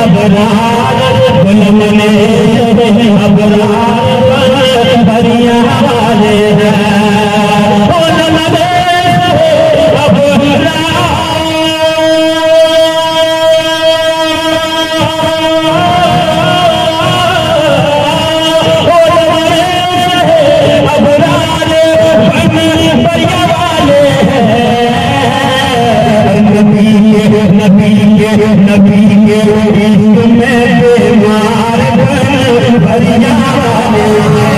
अबरार गुलम में अबरार भरिया वाले हैं गुलम में अबरार नबी के इश्क में बीमार भरिया वाले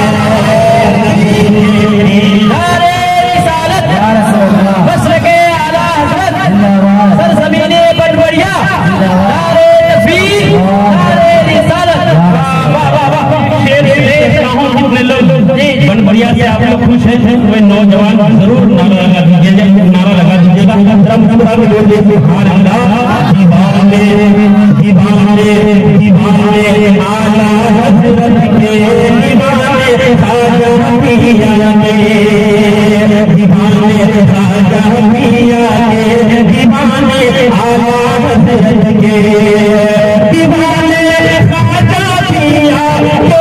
नारे रिसालत बस्र के आला हज़रत सरज़मीने पटवरिया नारे तकबीर नारे रिसालत वाह वाह वाह शेर कितने लोग बन बढ़िया से आप लोग खुश हैं वे नौजवान जरूर नारा लगा दीजिएगा पूरा में बोल दीजिए सुभान अल्लाह दीवाने दीवाने दीवाने आला हज़रत के दीवाने खाजा पिया के दीवाने खाजा पिया के दीवाने आला हज़रत के दीवाने खाजा पिया के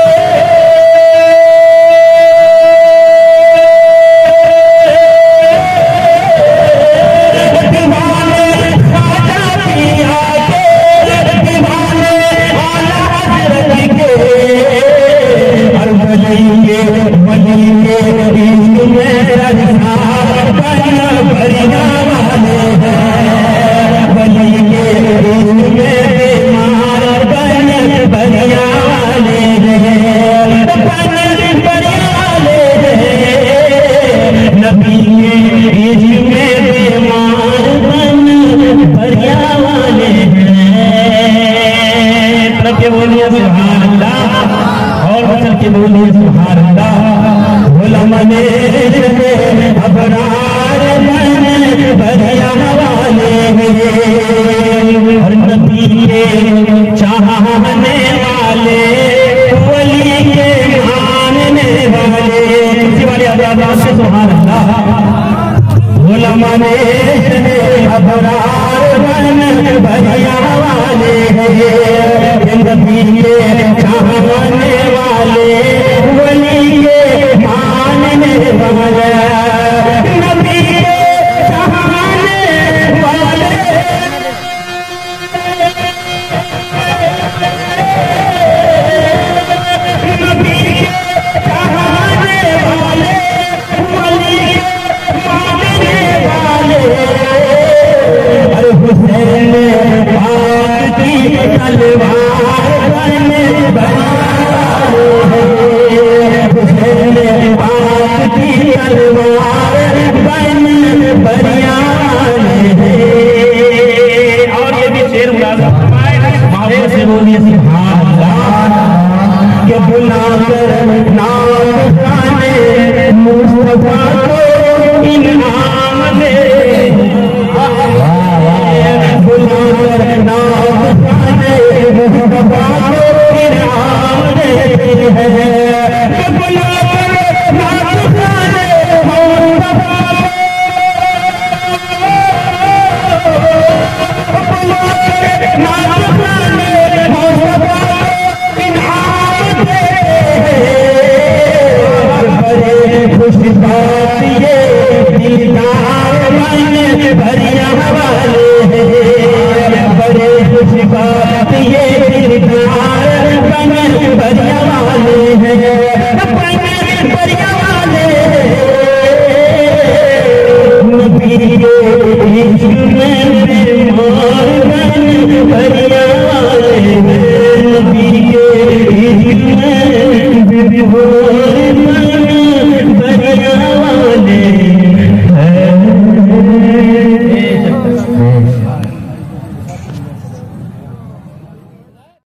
Be